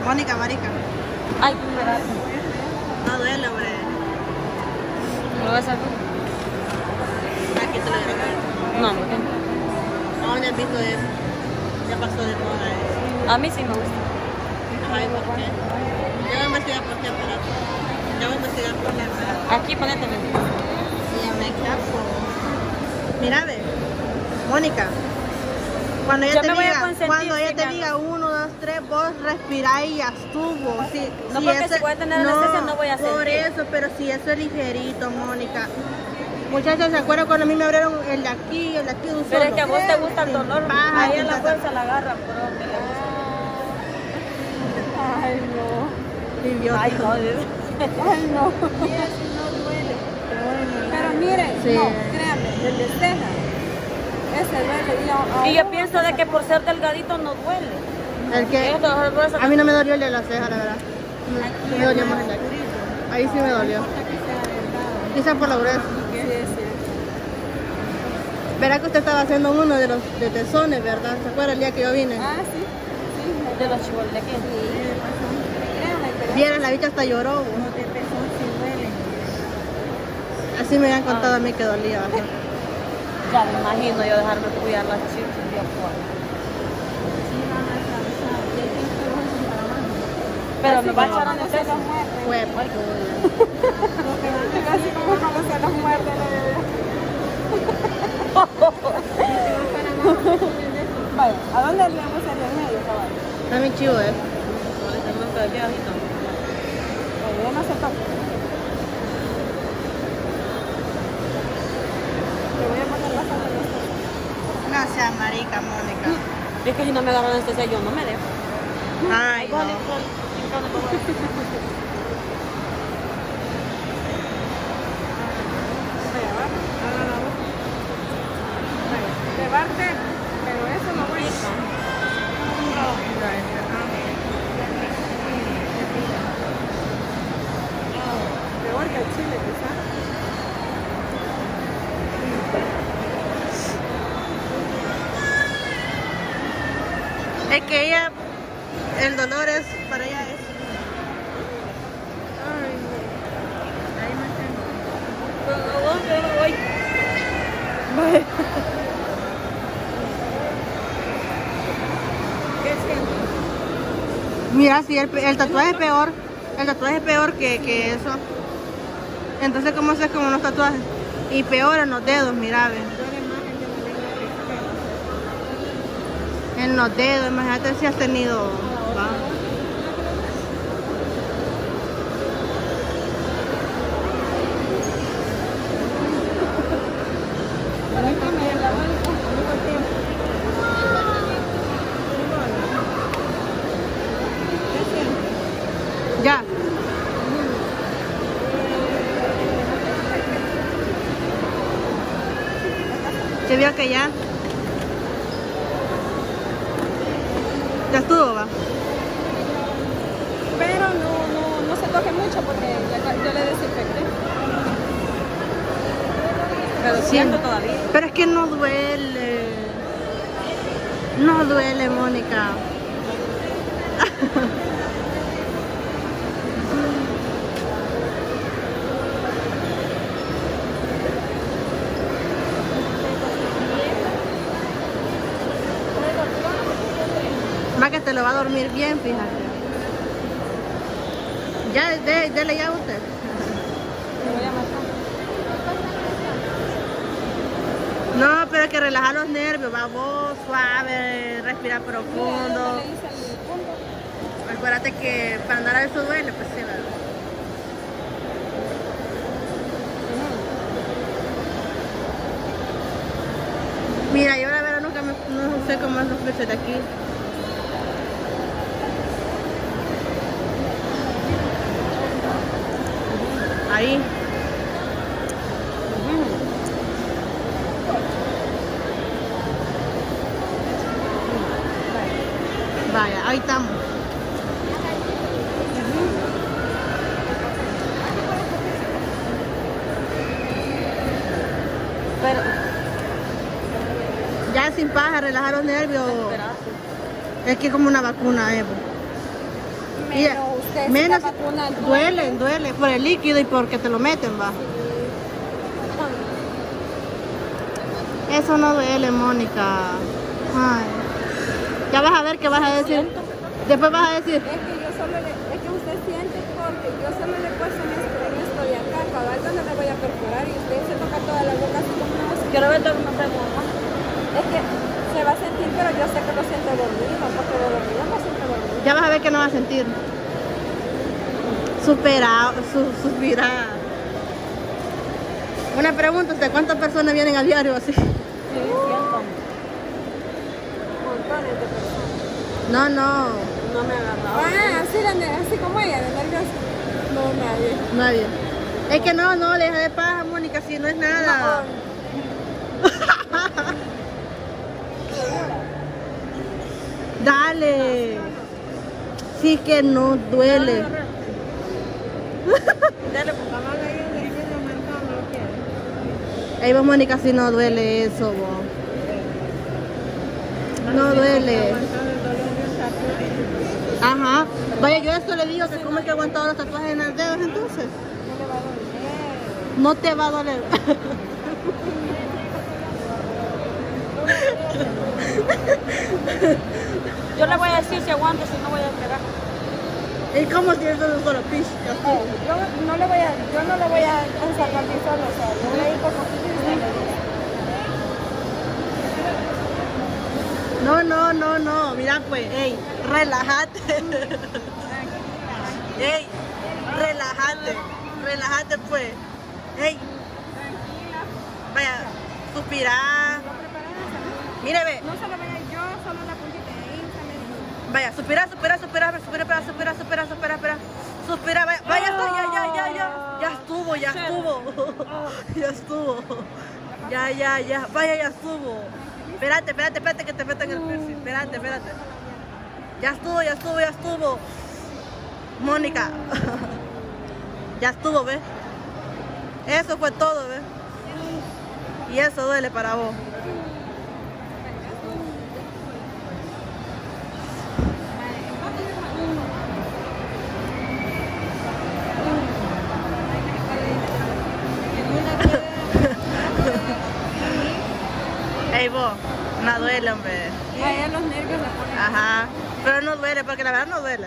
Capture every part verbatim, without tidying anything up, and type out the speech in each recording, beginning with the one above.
Mónica, marica. Ay, qué pedazo. No duele, hombre. ¿Lo vas a hacer? Aquí te lo grabé. No, ¿por qué? No, ya has visto eso. Ya pasó de moda eso. A mí sí me gusta. Ay, ¿por qué? Yo voy a investigar por qué, pero... Yo voy a investigar por qué, pero... Aquí, ponete. Sí, me capo. Mira, ve. Mónica. Cuando ella Yo te me voy a diga, consentir, cuando ella sí, te mi diga uno, dos, tres, vos respirá y ya estuvo. Sí, No, porque si voy a tener anestesia, no voy a por sentir. eso, pero si eso es ligerito, Mónica. Muchachos, ¿se acuerdan cuando a mí me abrieron el de aquí, el de aquí de un Pero solo? es que a vos te gusta el dolor. Baja, Ahí en la ta, ta, fuerza la agarra, pero que le gusta. Ay, no. Idiota. Ay, no. Ay, no. Pero miren, Sí. no, créanme, el de ceja, ese duele. Y, a, a Y yo uno- pienso de que por ser delgadito no duele. El que... Esto, eso- A mí no me dolió el de la ceja, la verdad. Me, me dolió más el de aquí. Ahí sí me dolió. Quizás por la gruesa. Sí, es cierto. Verá que usted estaba haciendo uno de los de tesones, ¿verdad? ¿Se acuerda el día que yo vine? Ah, sí. Sí, de los chivoles de aquí. créanme, pero Viera, la bicha hasta lloró. los de pezón sí duelen. Así me habían contado a mí que dolía. ¿verdad? Ya me imagino yo dejarme cuidar las chicas un día por. Sí, van a atravesar. Y hay que hacer ojo para abajo. Pero me va a Así echar como cuando se anestesia. los muerden. Fue. Lo que van a hacer así como cuando se los muerden. le digo yo. Vaya, ¿a dónde le vamos a hacer el medio, caballo? Está bien chivo, ¿eh? Ahí no se toca. Le voy a poner la sal de esto. No seas marica, Mónica. Es que si no me agarran anestesia yo no me dejo. Ay, no. Vaya, va. Ahora la voz. Vaya, te va a arder, pero eso no voy a... Peor que el chile, quizás. Es que ella, el dolor es, para ella es. Ay, no. Ahí me tengo. Voy. ¿Qué sientes? Mira, si el, el tatuaje es peor, el tatuaje es peor que, que eso. Entonces, ¿cómo haces con unos tatuajes? Y peor en los dedos, mira, ve. Duele más el de la lengua que En los dedos, imagínate si has tenido. Va. Ya. Se vio que ya. Ya estuvo, va. Pero no, no, no se toque mucho porque ya, yo le desinfecté. Pero Sí. siento todavía. Pero es que no duele. No duele, Mónica. Más que te lo va a dormir bien, fíjate. Ya, de, dele ya a usted. Le voy a matar. No, pero hay que relajar los nervios, va vos, suave, respirar profundo. Le hice el punto. Acuérdate que para andar a eso duele, pues sí, ¿verdad? Mira, yo la verdad nunca me, no sé cómo es los flechas de aquí. Ahí. Vaya, ahí estamos. Pero, Ya sin paja, relajar los nervios. Es que es como una vacuna, Evo. Y Menos usted si menos la vacuna duele, duele por el líquido y porque te lo meten, va. Eso no duele, Mónica. Ay. Ya vas a ver qué vas a decir. Después vas a decir. Es que yo solo le, es que usted siente porque yo solo le he puesto en esto, en esto de acá, cabal, donde le voy a perforar y usted se toca toda la boca así como no. Quiero ver todo no tengo, ¿no? Es que se va a sentir, pero yo sé que lo siente dormido, porque de dormido no siente dormido. Ya vas a ver que no vas a sentir. Supera, su, suspira. Una pregunta, ¿de cuántas personas vienen a diario así? Sí, siento. Montones de personas. No, no, No me agarraba. Ah, así, de, así como ella, de nerviosa. No, nadie. nadie. Es que no, no, le deja de paja, Mónica, si no es nada. Dale. Sí que no duele. Dale, pues. Ahí va, Mónica, si no duele eso, vos. No duele. Ajá. Vaya, yo eso le digo que como hay que aguantar los tatuajes en los dedos, entonces. No te va a doler. Yo le voy a decir si aguanto, si no voy a pegar. ¿Y cómo si eso es un solo pitch? Yo no le voy a, yo no le voy a ensalgar mi solo, o sea, yo voy a ir por poquito y se le dice. No, no, no, no. Mira, pues, ey, relájate. Ey, relájate. Relájate, pues. Ey. Vaya, suspira. Mire, ve. No se lo voy a yo, solo la puntita de hincha. Vaya, suspira, suspira, suspira, suspira, suspira, suspira, suspira, suspira. Suspira, vaya, vaya, ya, ya, ya, ya. Ya estuvo, ya estuvo. Ya estuvo. Ya, ya, ya. Vaya, ya estuvo. Espérate, espérate, espérate que te metan el piercing. Espérate, espérate. Ya estuvo, ya estuvo, ya estuvo. Mónica. Ya estuvo, ¿ves? Eso fue todo, ¿ves? Y eso duele para vos. Ey, vos, no duele, hombre. Y a ella los nervios le ponen. Ajá. Pero no duele, porque la verdad no duele.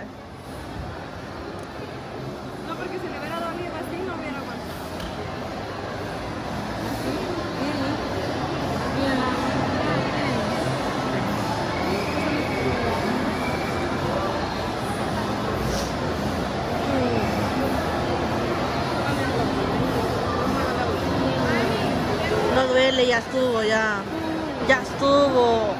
No, porque si le hubiera dolido así, no hubiera aguantado. No duele, ya estuvo, ya. Ya estuvo.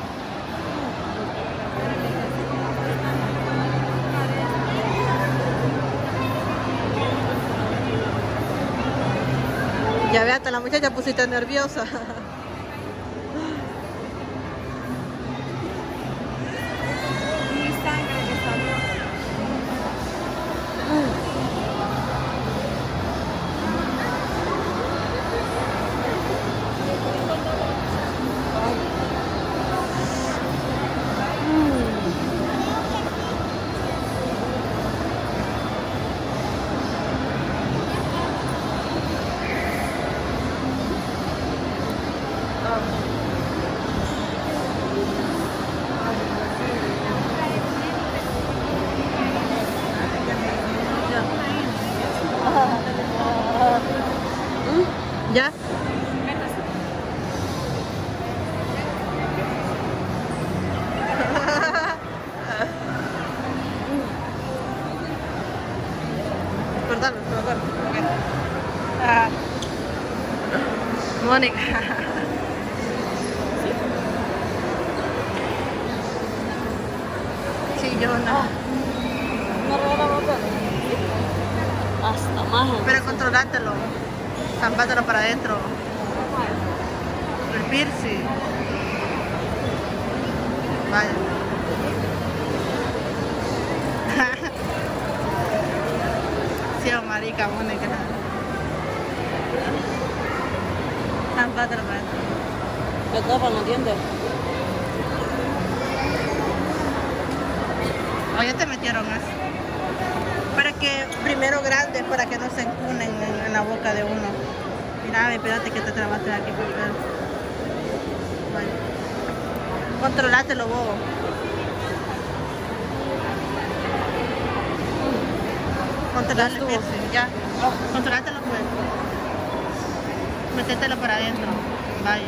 Ya ve, hasta la muchacha pusiste nerviosa. Mi sangre que salió. ¿Ya? Cortarlo, cortarlo. Okay. Ah. Mónica. Sí, yo no. ¿Me regala papel? Hasta más. Pero controlátelo. Zampátelo para adentro. El piercing. Vaya. Sí, oh, marica, Mónica. Zampátelo para adentro. ¿Qué tapan los dientes? O ya te metieron eso. Para que, primero grandes, para que no se encunen en, en la boca de uno. Mira, espérate que te trabaste aquí, papel. Vale. Controlátelo, bobo. Controlátelo, ya. Controlátelo, pues. Métetelo para adentro. Vaya.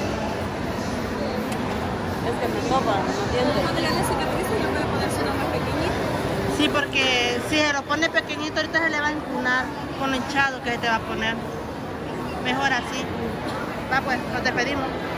Es que me topa, ¿no entiendes? Cuando ya le cicatrices no puede ponerse uno más pequeñito. Sí, porque si se lo pone pequeñito, ahorita se le va a encunar con lo hinchado que te va a poner. Mejor así. Va, pues, nos despedimos.